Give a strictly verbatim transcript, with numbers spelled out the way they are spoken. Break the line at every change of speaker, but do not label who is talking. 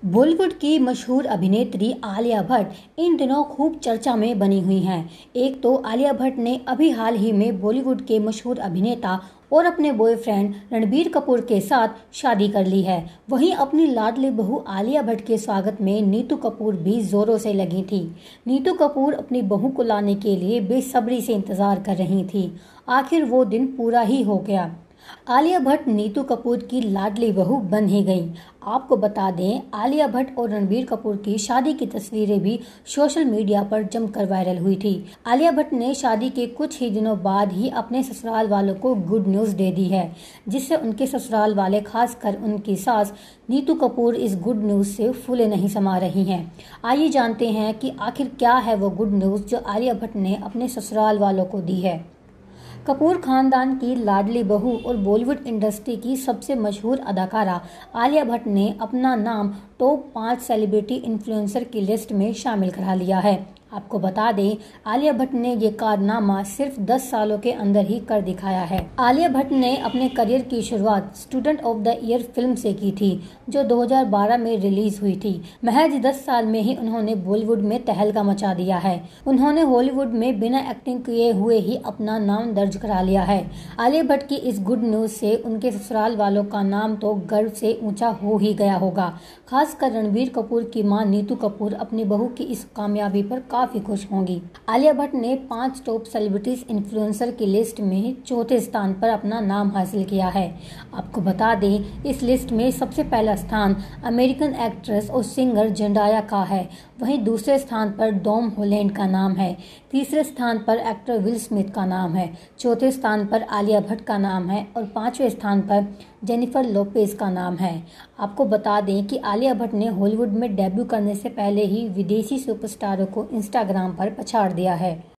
बॉलीवुड की मशहूर अभिनेत्री आलिया भट्ट इन दिनों खूब चर्चा में बनी हुई हैं। एक तो आलिया भट्ट ने अभी हाल ही में बॉलीवुड के मशहूर अभिनेता और अपने बॉयफ्रेंड रणबीर कपूर के साथ शादी कर ली है। वहीं अपनी लाडली बहू आलिया भट्ट के स्वागत में नीतू कपूर भी जोरों से लगी थी। नीतू कपूर अपनी बहू को लाने के लिए बेसब्री से इंतजार कर रही थी। आखिर वो दिन पूरा ही हो गया। आलिया भट्ट नीतू कपूर की लाडली बहू बन ही गई। आपको बता दें, आलिया भट्ट और रणबीर कपूर की शादी की तस्वीरें भी सोशल मीडिया पर जमकर वायरल हुई थी। आलिया भट्ट ने शादी के कुछ ही दिनों बाद ही अपने ससुराल वालों को गुड न्यूज़ दे दी है, जिससे उनके ससुराल वाले, खासकर उनकी सास नीतू कपूर, इस गुड न्यूज़ से फूले नहीं समा रही हैं। आइए जानते हैं कि आखिर क्या है वो गुड न्यूज़ जो आलिया भट्ट ने अपने ससुराल वालों को दी है। कपूर खानदान की लाडली बहू और बॉलीवुड इंडस्ट्री की सबसे मशहूर अदाकारा आलिया भट्ट ने अपना नाम टॉप पाँच सेलिब्रिटी इन्फ्लुएंसर की लिस्ट में शामिल करा लिया है। आपको बता दें, आलिया भट्ट ने ये कारनामा सिर्फ दस सालों के अंदर ही कर दिखाया है। आलिया भट्ट ने अपने करियर की शुरुआत student of the year film से की थी, जो दो हज़ार बारह में रिलीज हुई थी। महज दस साल में ही उन्होंने बॉलीवुड में तहलका मचा दिया है। उन्होंने हॉलीवुड में बिना एक्टिंग किए हुए ही अपना नाम दर्ज करा लिया है। आलिया भट्ट की इस गुड न्यूज से उनके ससुराल वालों का नाम तो गर्व से ऊंचा हो ही गया होगा। खासकर रणबीर कपूर की मां नीतू कपूर अपनी बहू की इस कामयाबी पर काफी खुश होंगी। आलिया भट्ट ने पांच टॉप सेलिब्रिटीज इन्फ्लुएंसर की लिस्ट में चौथे स्थान पर अपना नाम हासिल किया है। आपको बता दें, इस लिस्ट में सबसे पहला स्थान अमेरिकन एक्ट्रेस और सिंगर जेंडाया का है। वहीं दूसरे स्थान पर डॉम हॉलैंड का नाम है। तीसरे स्थान पर एक्टर विल स्मिथ का नाम है। चौथे स्थान पर आलिया भट्ट का नाम है और पांचवें स्थान पर जेनिफर लोपेज का नाम है। आपको बता दें कि आलिया भट्ट ने हॉलीवुड में डेब्यू करने से पहले ही विदेशी सुपरस्टारों को इंस्टाग्राम पर पछाड़ दिया है।